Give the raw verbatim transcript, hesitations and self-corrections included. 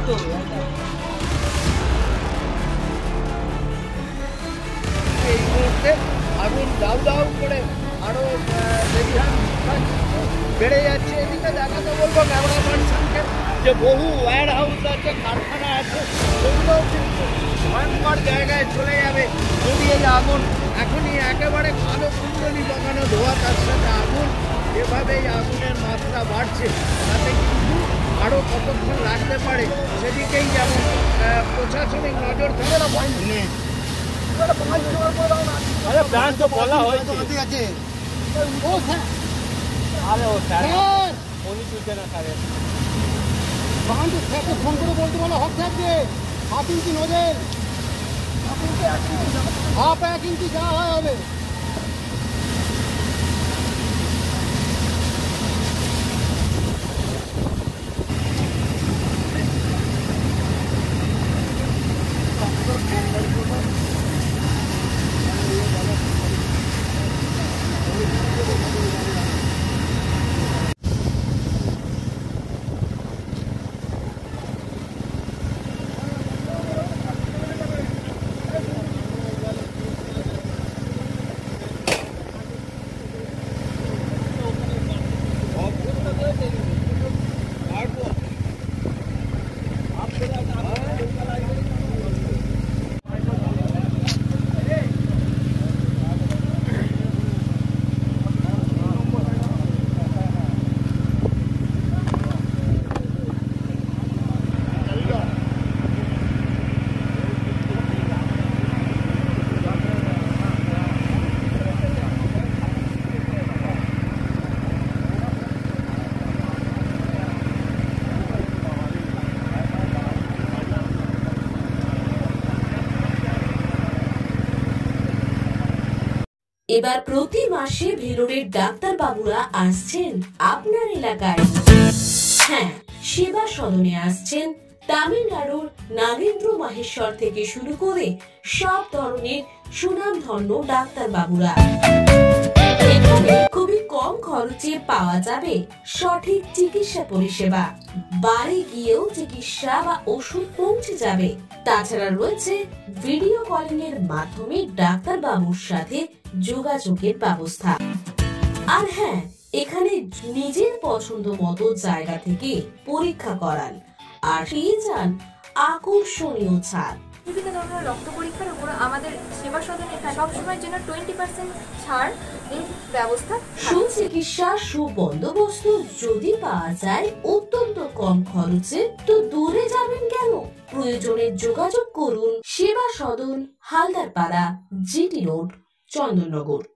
এই মুহূর্তে আগুন দাউ দাউ করে আরো বেড়ে যাচ্ছে। এদিকে দেখাতে বলবো ক্যামেরা পার্সনকে যে বহু ওয়্যার হাউস আছে, কারখানা আছে, সেগুলোও কিন্তু ভয়ঙ্কর জায়গায় চলে যাবে যদি এই আগুন এখনই একেবারে কালো কুণ্ডলি বাগানো ধোয়া, তার সাথে আগুন এভাবেই আগুনের মাত্রা বাড়ছে, তাতে কিন্তু আরও কতক্ষণ লাগতে পারে সেদিকেই যেমন প্রশাসনিক নজর থাকে না। বলা হয়েছে ফোন করে বলতে বলো হক থাকবে হাফ ইঞ্চি নজেল, হাফ এক ইঞ্চি যা হয় হবে। এবার প্রতি মাসে ভেলোরের ডাক্তার বাবুরা আসছেন আপনার এলাকায়। হ্যাঁ, সেবা সদনে আসছেন তামিলনাড়ুর নাগেন্দ্র মাহেশ্বর থেকে শুরু করে সব ধরনের সুনামধন্য ডাক্তার বাবুরা। এখানে খুবই কম খরচে পাওয়া যাবে সঠিক চিকিৎসা পরিষেবা, বাড়ি গিয়েও চিকিৎসা বা ওষুধ পৌঁছে যাবে। তাছাড়া রয়েছে ভিডিও কলিং এর মাধ্যমে ডাক্তার বাবুর সাথে যোগাযোগের ব্যবস্থা। আর হ্যাঁ, এখানে নিজের পছন্দ মতো জায়গা থেকে পরীক্ষা করান আর পেয়ে যান আকর্ষণীয় ছাড়। বিভিন্ন ধরনের রক্ত পরীক্ষার উপর আমাদের সেবা সদনে সবসময়ের জন্য টোয়েন্টি পার্সেন্ট ছাড় এর ব্যবস্থা। সুচিকিৎসা সুবন্দোবস্ত যদি পাওয়া যায় অত্যন্ত কম খরচে, তো দূরে যাবেন কেন? প্রয়োজনে যোগাযোগ করুন সেবা সদন, হালদারপাড়া, জিটি রোড, চন্দননগর।